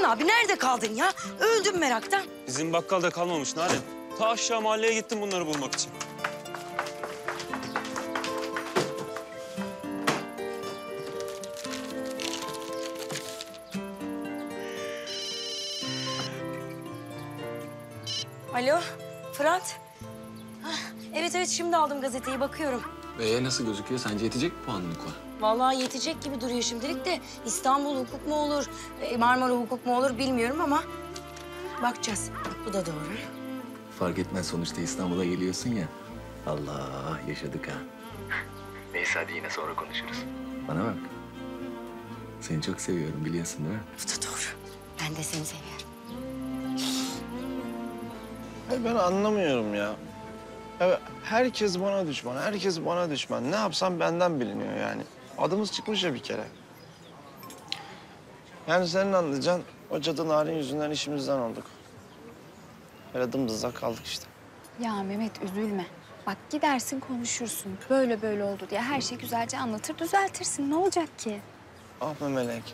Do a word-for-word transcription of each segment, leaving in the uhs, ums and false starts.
abi nerede kaldın ya? Öldüm meraktan. Bizim bakkalda kalmamış Narin. Ta aşağı mahalleye gittim bunları bulmak için. Alo, Fırat. Hah, evet evet şimdi aldım gazeteyi bakıyorum. Ee nasıl gözüküyor? Sence yetecek mi puanın Niko? Vallahi yetecek gibi duruyor şimdilik de İstanbul hukuk mu olur, e, Marmara hukuk mu olur bilmiyorum ama bakacağız. Bu da doğru. Fark etmez sonuçta İstanbul'a geliyorsun ya. Allah yaşadık ha. Neyse hadi yine sonra konuşuruz. Bana bak. Seni çok seviyorum biliyorsun değil mi? Bu da doğru. Ben de seni seviyorum. Hayır, ben anlamıyorum ya. Ya herkes bana düşman, herkes bana düşman. Ne yapsam benden biliniyor yani. Adımız çıkmış ya bir kere. Yani senin anlayacaksın, o cadı Narin yüzünden işimizden olduk. Böyle dımdızlak kaldık işte. Ya Mehmet üzülme. Bak gidersin konuşursun. Böyle böyle oldu diye her şeyi güzelce anlatır düzeltirsin. Ne olacak ki? Ah be Melek.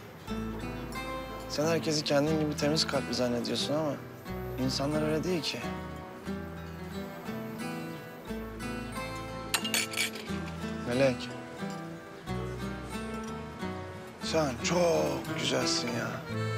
Sen herkesi kendin gibi temiz kalpli zannediyorsun ama insanlar öyle değil ki. Melek. Sen çok güzelsin ya.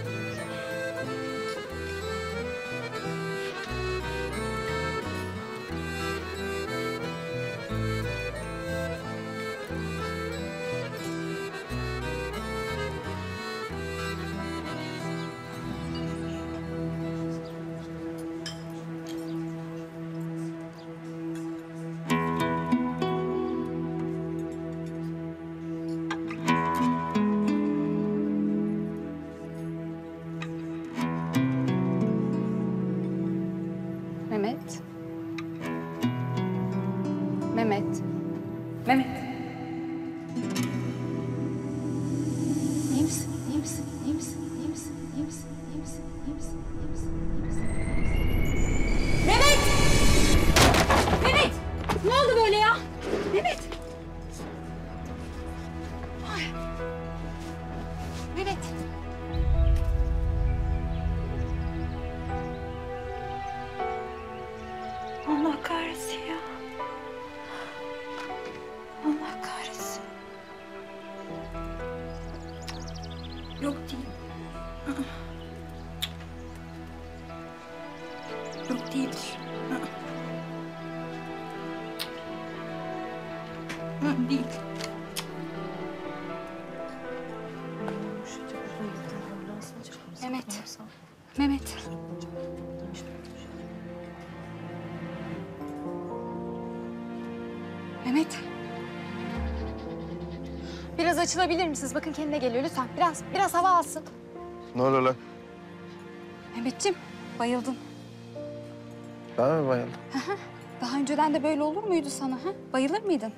Mehmet. Mehmet. Mehmet. İyi misin? İyi misin? İyi misin? İyi misin? İyi misin? İyi misin? İyi misin? İyi misin? İyi misin? İyi misin? Mehmet! Mehmet! Ne oldu böyle ya? Mehmet! Ay. Mehmet! Allah kahretsin ya. Allah kahretsin. Yok değil. Aa. Yok değildir. Aa. Aa, değil. Mehmet. Mehmet. Mehmet. Biraz açılabilir misiniz? Bakın kendine geliyor lütfen. Biraz, biraz hava alsın. Ne oluyor lan? Mehmetciğim, bayıldın. Ben mi bayıldım? Daha önceden de böyle olur muydu sana? Ha? Bayılır mıydın?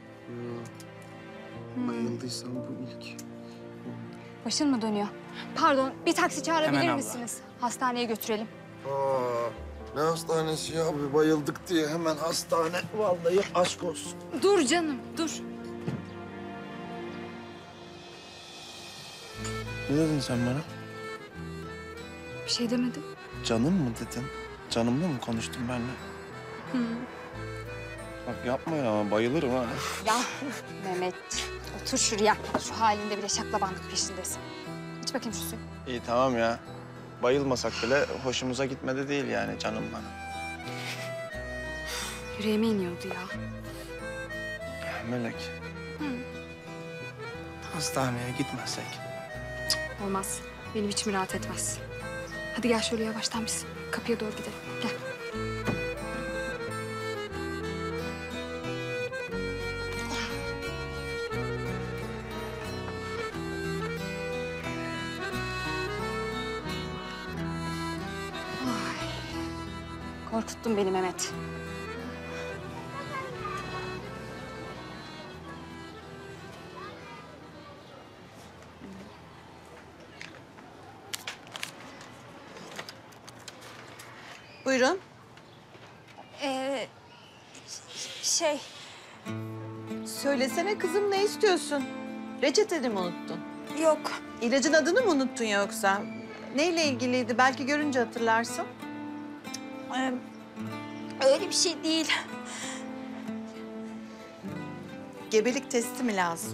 Bayıldıysam bu ilk. Başın mı dönüyor? Pardon, bir taksi çağırabilir misiniz? Hastaneye götürelim. Aa, ne hastanesi ya? Bir bayıldık diye hemen hastane. Vallahi aşk olsun. Dur canım, dur. Ne dedin sen bana? Bir şey demedim. Canım mı dedin? Canımla mı konuştun benimle? Hı. Bak yapma ya, bayılırım ha. Ya Mehmet, otur şuraya. Şu halinde bile şaklabanlık peşindesin. İç bakayım şu suyu. İyi tamam ya. Bayılmasak bile hoşumuza gitmedi değil yani canım bana. Yüreğime iniyordu ya. Melek. Hı. Hastaneye gitmezsek. Olmaz. Benim içim rahat etmez. Hadi gel şöyle yavaştan biz kapıya doğru gidelim. Gel. Ay. Korkuttun beni Mehmet. Buyurun. Ee, şey, Söylesene kızım, ne istiyorsun? Reçeteni mi unuttun? yok. İlacın adını mı unuttun yoksa? Neyle ilgiliydi? Belki görünce hatırlarsın. Ee, öyle bir şey değil. Gebelik testi mi lazım?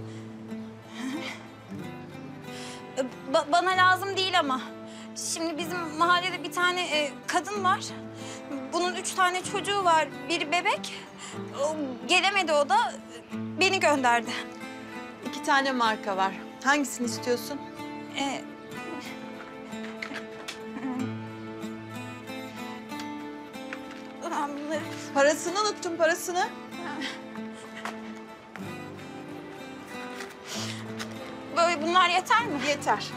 Ee, ba- bana lazım değil ama. Şimdi bizim mahallede bir tane e, kadın var. Bunun üç tane çocuğu var. Biri bebek. O, gelemedi o da. Beni gönderdi. İki tane marka var. Hangisini istiyorsun? Ee, ben bunları... Parasını unuttum, parasını. Böyle bunlar yeter mi? Yeter.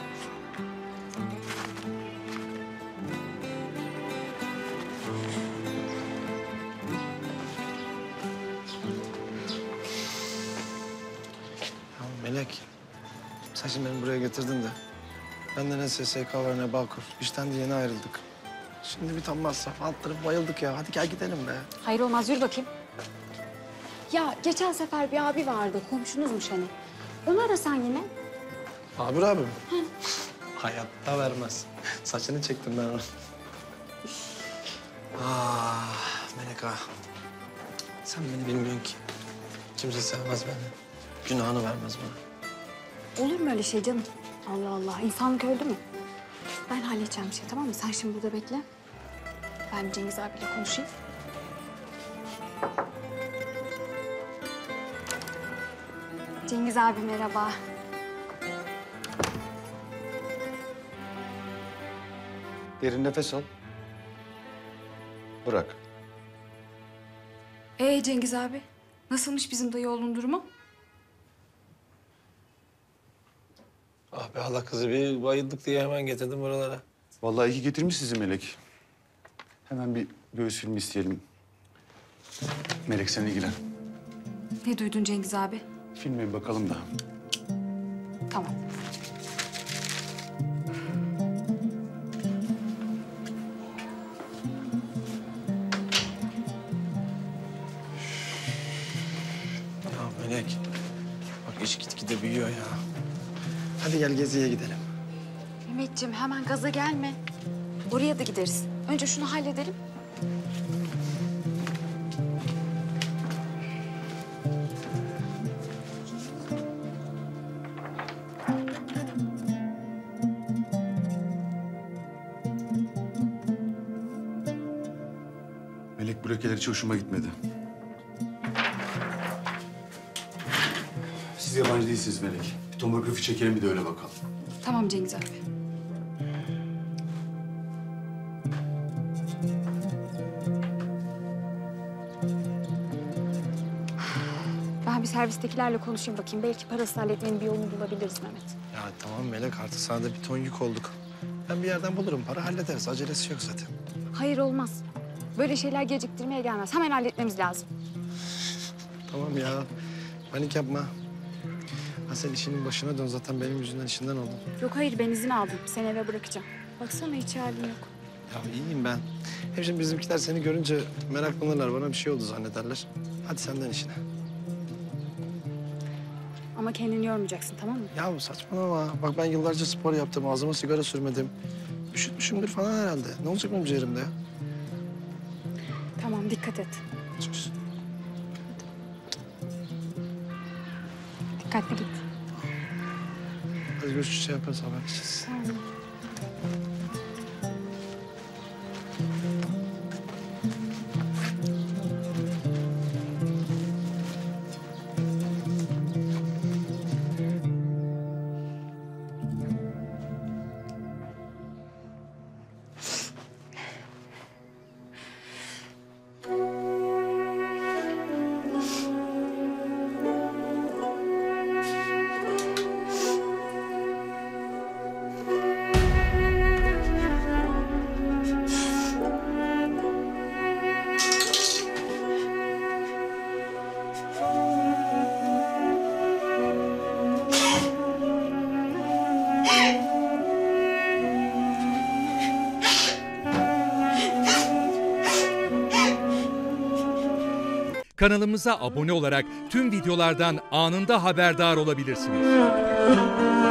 Ya Melek, sen şimdi beni buraya getirdin de. Benden ne S S K var ne Bağkur. İşten de yeni ayrıldık. Şimdi bir tam masraf attırıp bayıldık ya. Hadi gel gidelim be. Hayır olmaz, yürü bakayım. Ya geçen sefer bir abi vardı, komşunuzmuş hani. Onu arasan yine. Abur abi mi? Hayatta vermez. Saçını çektim ben onu. Ah Melek ah. Sen beni bilmiyorsun ki. Kimse sevmez beni. Günahını vermez bana. Olur mu öyle şey canım? Allah Allah, insanlık öldü mü? Ben halledeceğim bir şey, tamam mı? Sen şimdi burada bekle. Ben Cengiz abiyle konuşayım. Cengiz abi merhaba. Derin nefes al. Bırak. Ee Cengiz abi, nasılmış bizim dayı oğlunun durumu? Ah be Allah kızı bir bayıldık diye hemen getirdim buralara. Vallahi iyi getirmiş sizi Melek. Hemen bir göğüs filmi isteyelim. Melek sen ilgilen. Ne duydun Cengiz abi? Filme bir bakalım da. Tamam. Ya Melek, bak iş gitgide büyüyor ya. Hadi gel geziye gidelim. Mehmetciğim hemen gaza gelme. Oraya da gideriz. Önce şunu halledelim. Melek bu lekeler hiç hoşuma gitmedi. Siz yabancı değilsiniz Melek. Bir tomografi çekelim bir de öyle bakalım. Tamam Cengiz abi. Ben bir servistekilerle konuşayım bakayım. Belki parasını halletmenin bir yolunu bulabiliriz Mehmet. Ya tamam Melek artık sana da bir ton yük olduk. Ben bir yerden bulurum para hallederiz acelesi yok zaten. Hayır olmaz. Böyle şeyler geciktirmeye gelmez. Hemen halletmemiz lazım. Tamam ya panik yapma. Ha sen işinin başına dön zaten benim yüzümden işinden oldun. Yok hayır ben izin aldım. Seni eve bırakacağım. Baksana hiç halin yok. Ya iyiyim ben. Hem şimdi bizimkiler seni görünce meraklanırlar bana bir şey oldu zannederler. Hadi senden işine. Ama kendini yormayacaksın tamam mı? Ya saçmalama. Bak ben yıllarca spor yaptım. Ağzıma sigara sürmedim. Üşütmüşümdür falan herhalde. Ne olacak benim ciğerimde ya? Tamam dikkat et. Sus. Dikkatli git. Hadi görüşürüz şey yaparız haberleşiriz. Tamam. Kanalımıza abone olarak tüm videolardan anında haberdar olabilirsiniz.